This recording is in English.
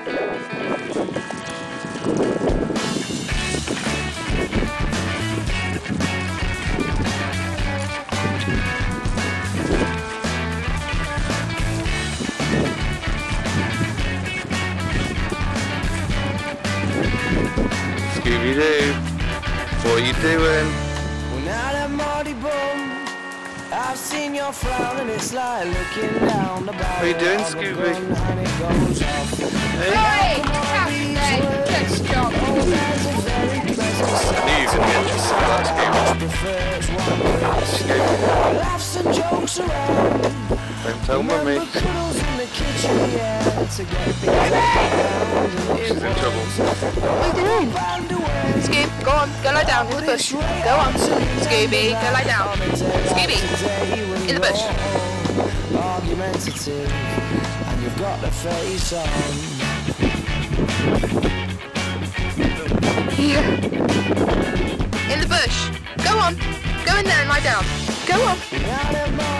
Scooby-Doo, what are you doing? I've seen your frown and it's like looking down the barrel. What are you doing, Scooby? Hey, good job. I knew you could get just that, Scooby. Laughs and jokes around. Don't tell Mummy. She's in trouble. What are you doing? Scoob, go on, go lie down in the bush. Go on. Scooby, go lie down. Scooby, in the bush. Argumentative, and you've got the face on. Here. In the bush. Go on. Go in there and lie down. Go on.